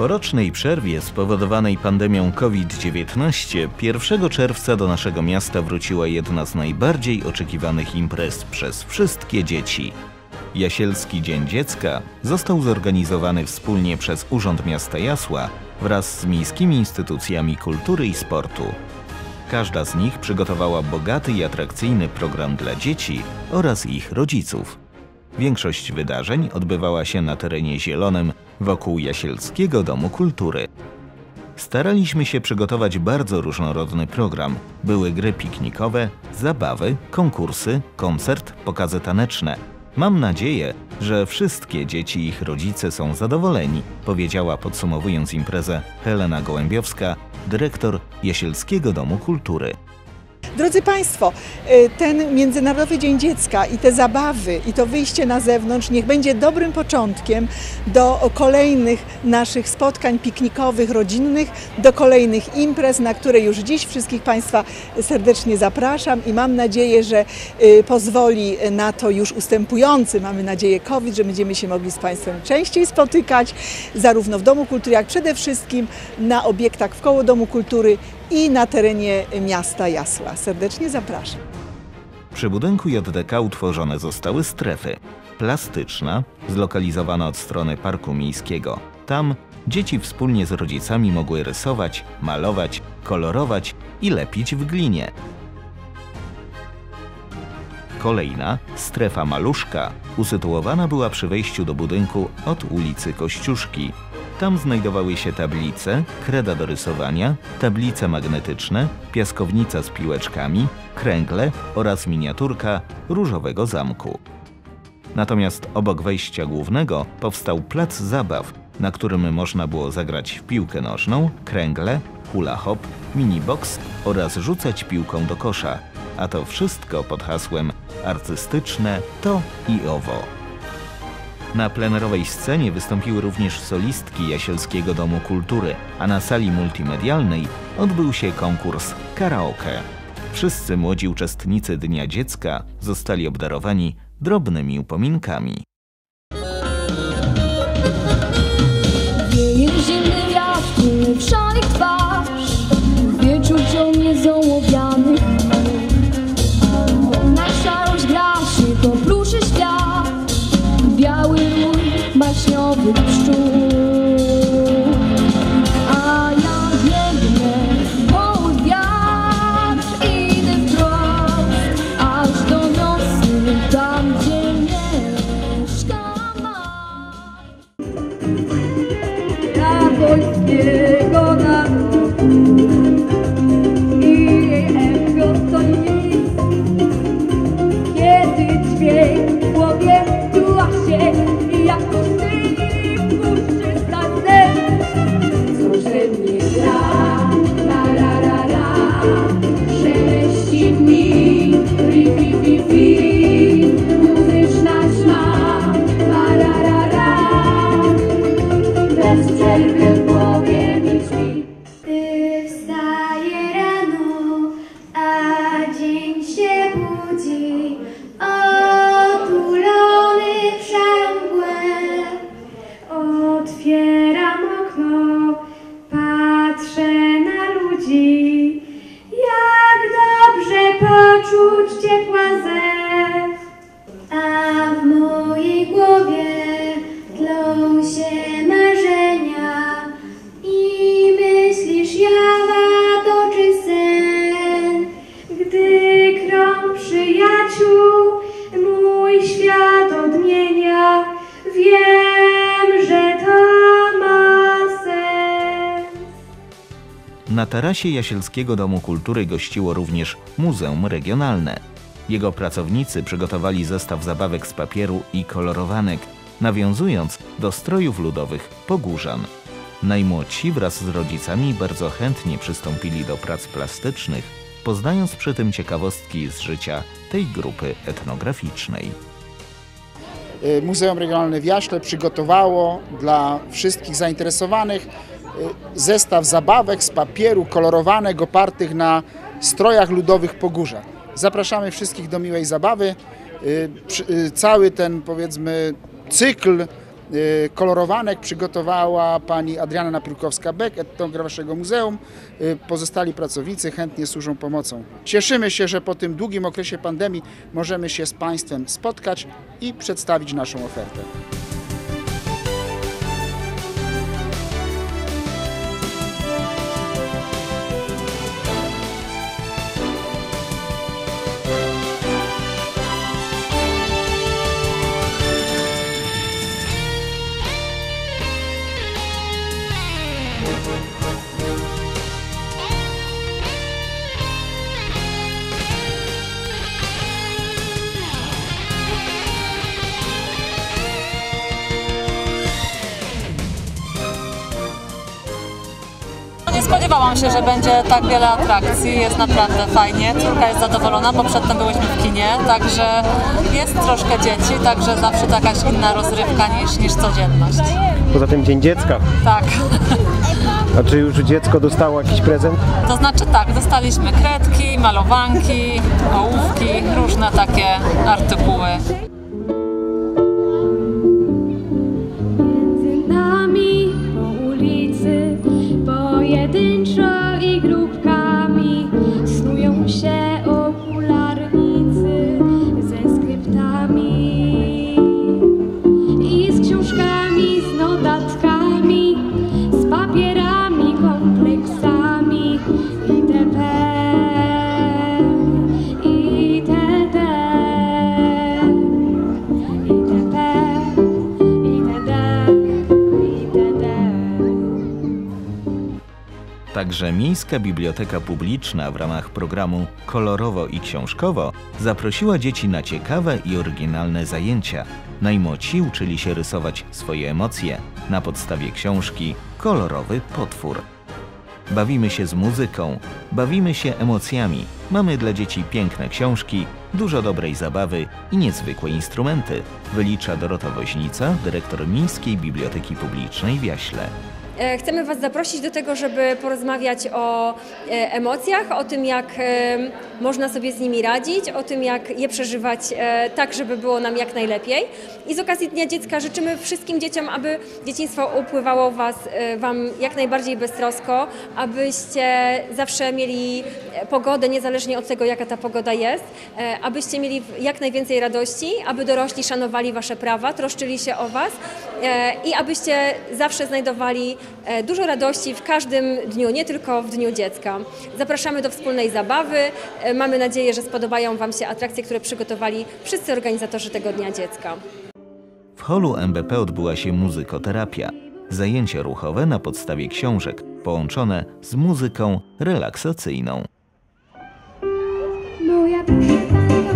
Po rocznej przerwie spowodowanej pandemią COVID-19 1 czerwca do naszego miasta wróciła jedna z najbardziej oczekiwanych imprez przez wszystkie dzieci. Jasielski Dzień Dziecka został zorganizowany wspólnie przez Urząd Miasta Jasła wraz z miejskimi instytucjami kultury i sportu. Każda z nich przygotowała bogaty i atrakcyjny program dla dzieci oraz ich rodziców. Większość wydarzeń odbywała się na terenie zielonym wokół Jasielskiego Domu Kultury. Staraliśmy się przygotować bardzo różnorodny program. Były gry piknikowe, zabawy, konkursy, koncert, pokazy taneczne. Mam nadzieję, że wszystkie dzieci i ich rodzice są zadowoleni, powiedziała podsumowując imprezę Helena Gołębiowska, dyrektor Jasielskiego Domu Kultury. Drodzy Państwo, ten Międzynarodowy Dzień Dziecka i te zabawy i to wyjście na zewnątrz niech będzie dobrym początkiem do kolejnych naszych spotkań piknikowych, rodzinnych, do kolejnych imprez, na które już dziś wszystkich Państwa serdecznie zapraszam i mam nadzieję, że pozwoli na to już ustępujący, mamy nadzieję, COVID, że będziemy się mogli z Państwem częściej spotykać, zarówno w Domu Kultury, jak przede wszystkim na obiektach wkoło Domu Kultury i na terenie miasta Jasła. Serdecznie zapraszam. Przy budynku JDK utworzone zostały strefy. Plastyczna, zlokalizowana od strony Parku Miejskiego. Tam dzieci wspólnie z rodzicami mogły rysować, malować, kolorować i lepić w glinie. Kolejna, strefa Maluszka, usytuowana była przy wejściu do budynku od ulicy Kościuszki. Tam znajdowały się tablice, kreda do rysowania, tablice magnetyczne, piaskownica z piłeczkami, kręgle oraz miniaturka różowego zamku. Natomiast obok wejścia głównego powstał plac zabaw, na którym można było zagrać w piłkę nożną, kręgle, hula hop, miniboks oraz rzucać piłką do kosza. A to wszystko pod hasłem artystyczne to i owo. Na plenerowej scenie wystąpiły również solistki Jasielskiego Domu Kultury, a na sali multimedialnej odbył się konkurs karaoke. Wszyscy młodzi uczestnicy Dnia Dziecka zostali obdarowani drobnymi upominkami. Wieje zimny wiatr, który wszędzie twarz, wieczór ciągnie zołowianych chmur. Na szarość gra się, to pluszy świat, biały rój baśniowych pszczół. A ja biegnę pod wiatr, idę wprost, aż do nosy, tam gdzie mieszka maj. Polskiego narodu i jej echo to nic, kiedy dźwięk w głowie tuła się jak pustyni w puszczy stadnej. Słyszę mnie gra, la la la la, szeleści mi, ri fi fi fi, muzyczna ćma, la la la la, bez przerwy w głowie mi śpi. Wstaje rano, a dzień się budzi, otulony w szarą mgłę. Otwieram okno, patrzę na ludzi, jak dobrze poczuć ciepła zew. A w mojej głowie tlą się marzenia i myślisz, jawa toczy sen. Gdy krąg przyjaciół mój świat odmienia, wiem, że to ma sens. Na tarasie Jasielskiego Domu Kultury gościło również Muzeum Regionalne. Jego pracownicy przygotowali zestaw zabawek z papieru i kolorowanek, nawiązując do strojów ludowych Pogórzan. Najmłodsi wraz z rodzicami bardzo chętnie przystąpili do prac plastycznych, poznając przy tym ciekawostki z życia tej grupy etnograficznej. Muzeum Regionalne w Jaśle przygotowało dla wszystkich zainteresowanych zestaw zabawek z papieru kolorowanych opartych na strojach ludowych Pogórza. Zapraszamy wszystkich do miłej zabawy. Cały ten, powiedzmy, cykl kolorowanek przygotowała pani Adriana Napiórkowska-Beck, etnograf naszego muzeum. Pozostali pracownicy chętnie służą pomocą. Cieszymy się, że po tym długim okresie pandemii możemy się z Państwem spotkać i przedstawić naszą ofertę. Nie spodziewałam się, że będzie tak wiele atrakcji, jest naprawdę fajnie, córka jest zadowolona, bo przedtem byłyśmy w kinie, także jest troszkę dzieci, także zawsze to jakaś inna rozrywka niż codzienność. Poza tym Dzień Dziecka. Tak. A czy już dziecko dostało jakiś prezent? To znaczy tak, dostaliśmy kredki, malowanki, ołówki, różne takie artykuły. Między nami po ulicy pojedynczo i grupkami snują się okularnicy ze skryptami i z książkami, z notatkami, z papierami, kompleksami itp. Także Miejska Biblioteka Publiczna w ramach programu Kolorowo i Książkowo zaprosiła dzieci na ciekawe i oryginalne zajęcia. Najmłodsi uczyli się rysować swoje emocje na podstawie książki Kolorowy potwór. Bawimy się z muzyką, bawimy się emocjami. Mamy dla dzieci piękne książki, dużo dobrej zabawy i niezwykłe instrumenty, wylicza Dorota Woźnica, dyrektor Miejskiej Biblioteki Publicznej w Jaśle. Chcemy Was zaprosić do tego, żeby porozmawiać o emocjach, o tym, jak można sobie z nimi radzić, o tym, jak je przeżywać tak, żeby było nam jak najlepiej. I z okazji Dnia Dziecka życzymy wszystkim dzieciom, aby dzieciństwo upływało Wam jak najbardziej beztrosko, abyście zawsze mieli pogodę, niezależnie od tego, jaka ta pogoda jest, abyście mieli jak najwięcej radości, aby dorośli szanowali Wasze prawa, troszczyli się o Was i abyście zawsze znajdowali dużo radości w każdym dniu, nie tylko w Dniu Dziecka. Zapraszamy do wspólnej zabawy. Mamy nadzieję, że spodobają Wam się atrakcje, które przygotowali wszyscy organizatorzy tego Dnia Dziecka. W holu MBP odbyła się muzykoterapia. Zajęcia ruchowe na podstawie książek, połączone z muzyką relaksacyjną. Moja proszę pana,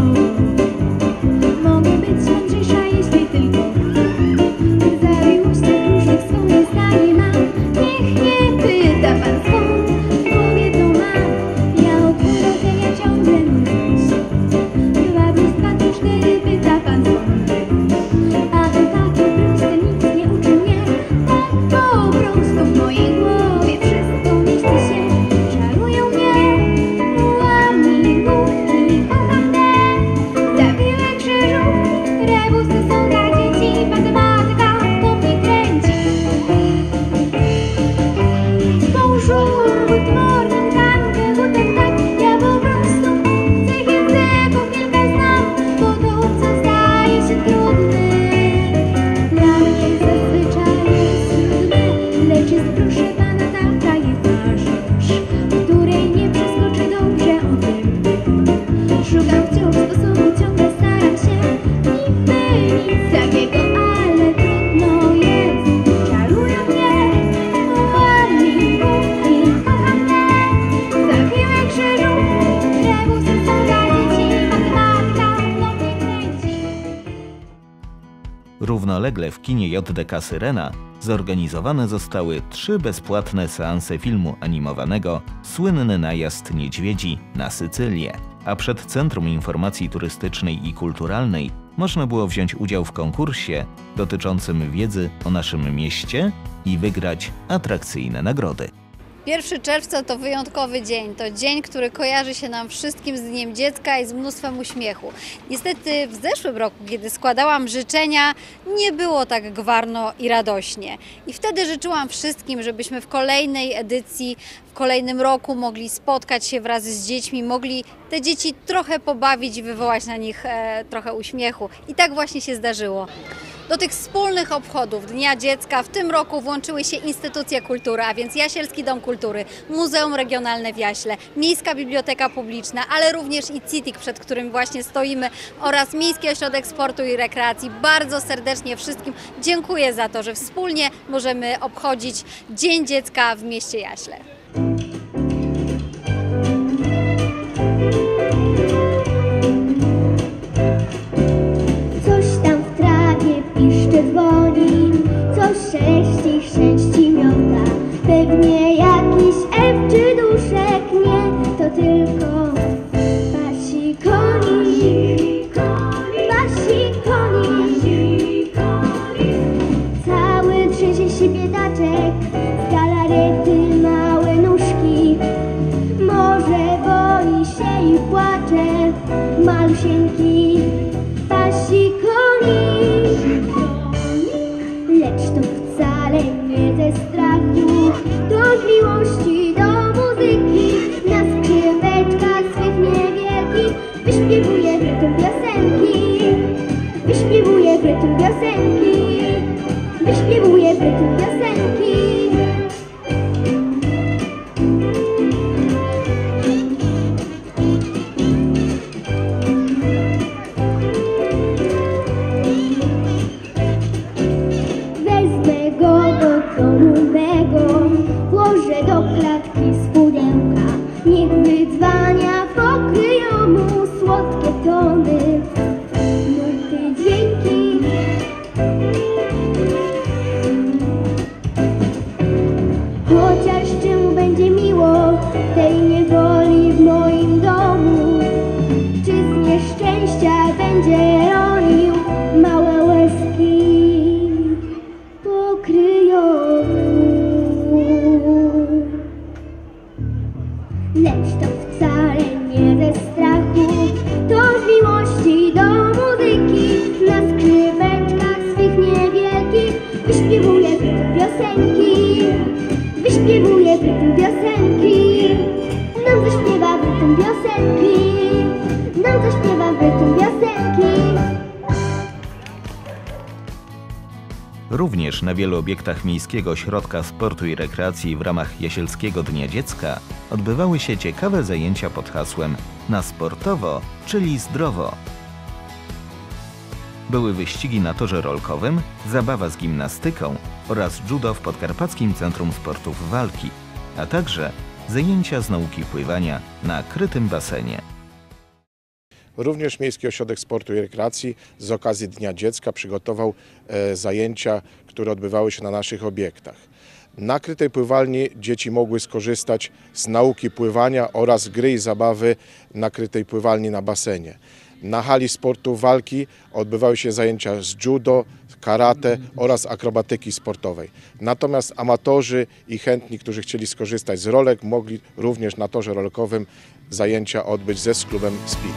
mogę być mądrzejsza, jeśli tylko zawiłość tak różnych swoje zdanie mam. Niech nie pyta pan skąd, powie to mam. Ja od urodzenia ciągle myśl. 2 plus 2 to 4, pyta pan skąd. A to takie proste, nic nie uczy mnie. Tak po prostu w mojej głowie wszystko mieści się. Czarują mnie łamigłówki, kocham te zawiłe krzyżówki. Rebusy są dla dzieci, matematyka to mnie kręci. Bonjour, good morning, danke, guten Tag. Ja po prostu tych języków kilka znam, bo to obce zdaje się trudne. Dla mnie zazwyczaj jest trudne, lecz jest proszę pana taka jedna rzecz, której nie przeskoczę dobrze o tym. Szukam wciąż sposobu, ciągle staram się. Niby nic takiego, ale trudno jest. Czarują mnie łamigłówki, kocham te zawiłe krzyżówki. Rebusy są dla dzieci, matematyka to mnie kręci. Równolegle w kinie JDK Syrena zorganizowane zostały 3 bezpłatne seanse filmu animowanego Słynny najazd niedźwiedzi na Sycylię. A przed Centrum Informacji Turystycznej i Kulturalnej można było wziąć udział w konkursie dotyczącym wiedzy o naszym mieście i wygrać atrakcyjne nagrody. 1 czerwca to wyjątkowy dzień. To dzień, który kojarzy się nam wszystkim z Dniem Dziecka i z mnóstwem uśmiechu. Niestety w zeszłym roku, kiedy składałam życzenia, nie było tak gwarno i radośnie. I wtedy życzyłam wszystkim, żebyśmy w kolejnej edycji, w kolejnym roku mogli spotkać się wraz z dziećmi, mogli te dzieci trochę pobawić i wywołać na nich trochę uśmiechu. I tak właśnie się zdarzyło. Do tych wspólnych obchodów Dnia Dziecka w tym roku włączyły się instytucje kultury, a więc Jasielski Dom Kultury, Muzeum Regionalne w Jaśle, Miejska Biblioteka Publiczna, ale również i CITIC, przed którym właśnie stoimy, oraz Miejski Ośrodek Sportu i Rekreacji. Bardzo serdecznie wszystkim dziękuję za to, że wspólnie możemy obchodzić Dzień Dziecka w mieście Jaśle. Piszczy dzwoni, coś szeleści, chrzęści miota. Pewnie jakiś elf czy duszek, nie, to tylko pasi koni, pasi koni. Cały trzęsie się biedaczek, z galarety małe nóżki. Może boi się i płacze, malusieńki pasi koni. Lecz to wcale nie ze strachu, to z miłości do muzyki. Na skrzypeczkach swych niewielkich wyśpiewuje rytm piosenki. Wyśpiewuje rytm piosenki. Wyśpiewuje rytm piosenki. Włożę do klatki z pudełka, niech wydzwania pokryją mu słodkie tony, nuty, dźwięki. Chociaż czemu będzie miło tej niewoli w moim domu, czy z nieszczęścia będzie ronił małe łezki pokryją. Lecz to wcale nie ze strachu, to z miłości do muzyki. Na skrzypeczkach swych niewielkich wyśpiewuje rytm piosenki. Wyśpiewuje rytm piosenki. Nam zaśpiewa rytm piosenki. Nam zaśpiewa rytm piosenki. Również na wielu obiektach Miejskiego Ośrodka Sportu i Rekreacji w ramach Jasielskiego Dnia Dziecka odbywały się ciekawe zajęcia pod hasłem „Na sportowo, czyli zdrowo”. Były wyścigi na torze rolkowym, zabawa z gimnastyką oraz judo w Podkarpackim Centrum Sportów Walki, a także zajęcia z nauki pływania na krytym basenie. Również Miejski Ośrodek Sportu i Rekreacji z okazji Dnia Dziecka przygotował zajęcia, które odbywały się na naszych obiektach. Na krytej pływalni dzieci mogły skorzystać z nauki pływania oraz gry i zabawy na krytej pływalni na basenie. Na hali sportu walki odbywały się zajęcia z judo, karate oraz akrobatyki sportowej. Natomiast amatorzy i chętni, którzy chcieli skorzystać z rolek, mogli również na torze rolkowym zajęcia odbyć z klubem Speed.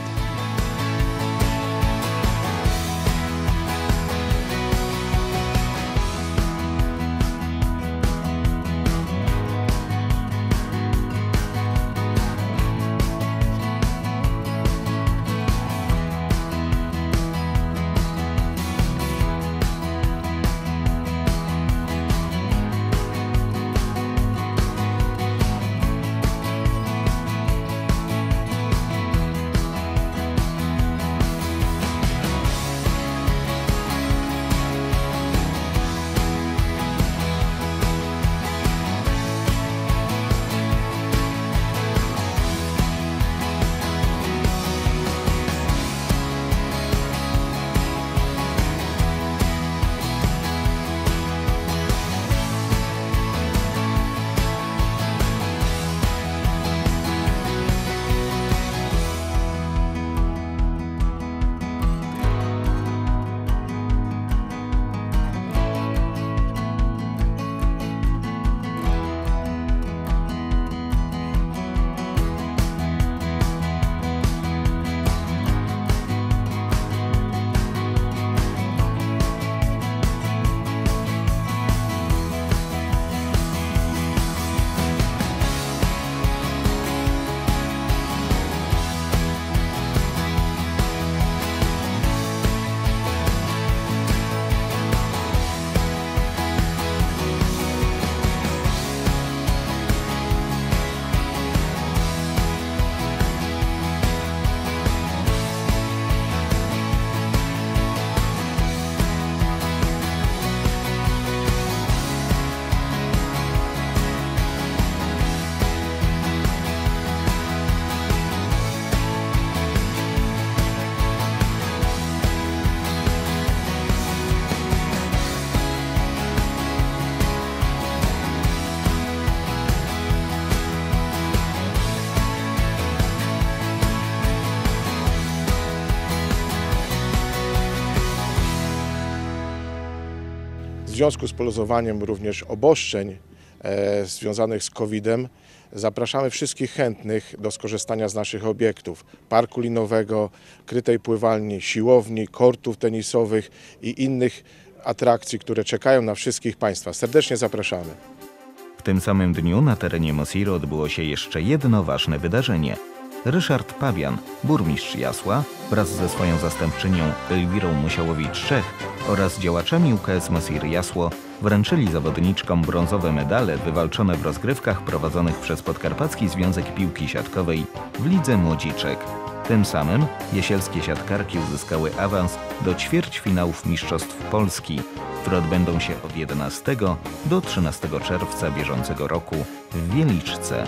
związku z poluzowaniem również obostrzeń związanych z COVID-em zapraszamy wszystkich chętnych do skorzystania z naszych obiektów: parku linowego, krytej pływalni, siłowni, kortów tenisowych i innych atrakcji, które czekają na wszystkich Państwa. Serdecznie zapraszamy. W tym samym dniu na terenie Mosiru odbyło się jeszcze jedno ważne wydarzenie. Ryszard Pabian, burmistrz Jasła, wraz ze swoją zastępczynią Elwirą Musiałowicz-Czech oraz działaczami UKS Mosir Jasło wręczyli zawodniczkom brązowe medale wywalczone w rozgrywkach prowadzonych przez Podkarpacki Związek Piłki Siatkowej w Lidze Młodziczek. Tym samym jasielskie siatkarki uzyskały awans do ćwierćfinałów Mistrzostw Polski, które odbędą się od 11 do 13 czerwca bieżącego roku w Wieliczce.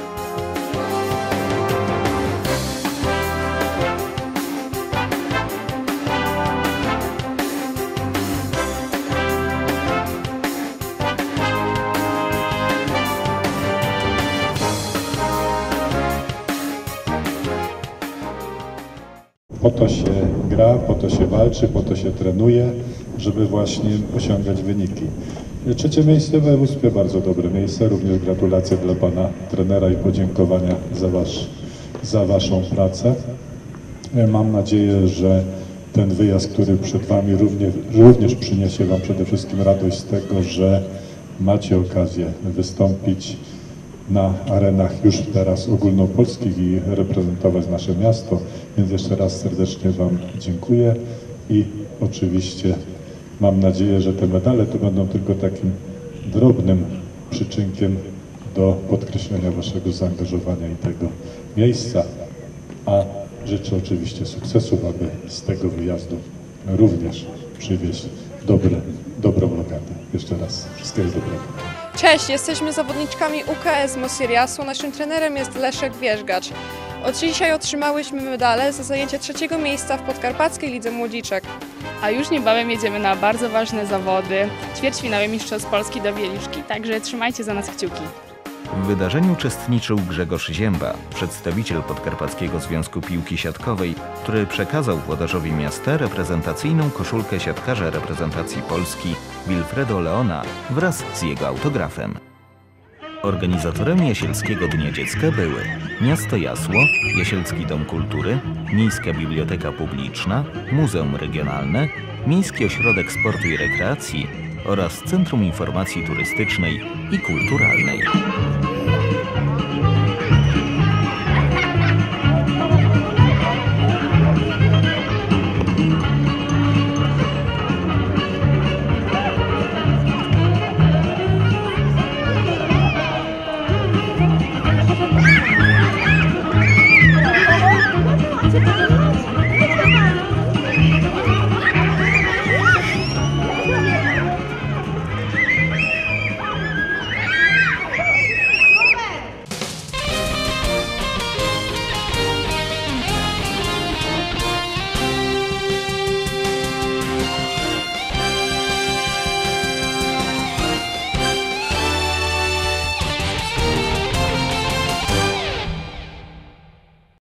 Po to się gra, po to się walczy, po to się trenuje, żeby właśnie osiągać wyniki. Trzecie miejsce w województwie, bardzo dobre miejsce. Również gratulacje dla pana trenera i podziękowania za waszą pracę. Mam nadzieję, że ten wyjazd, który przed wami również przyniesie wam przede wszystkim radość z tego, że macie okazję wystąpić na arenach już teraz ogólnopolskich i reprezentować nasze miasto. Więc jeszcze raz serdecznie wam dziękuję i oczywiście mam nadzieję, że te medale to będą tylko takim drobnym przyczynkiem do podkreślenia waszego zaangażowania i tego miejsca. A życzę oczywiście sukcesów, aby z tego wyjazdu również przywieźć dobrą logatę. Jeszcze raz wszystkiego dobrego. Cześć, jesteśmy zawodniczkami UKS Mosir Jasło. Naszym trenerem jest Leszek Wierzgacz. Od dzisiaj otrzymałyśmy medale za zajęcie 3. miejsca w Podkarpackiej Lidze Młodziczek. A już niebawem jedziemy na bardzo ważne zawody, ćwierćfinały Mistrzostw Polski do Wieliczki, także trzymajcie za nas kciuki. W wydarzeniu uczestniczył Grzegorz Zięba, przedstawiciel Podkarpackiego Związku Piłki Siatkowej, który przekazał włodarzowi miasta reprezentacyjną koszulkę siatkarza reprezentacji Polski Wilfredo Leona wraz z jego autografem. Organizatorami Jasielskiego Dnia Dziecka były Miasto Jasło, Jasielski Dom Kultury, Miejska Biblioteka Publiczna, Muzeum Regionalne, Miejski Ośrodek Sportu i Rekreacji oraz Centrum Informacji Turystycznej i Kulturalnej.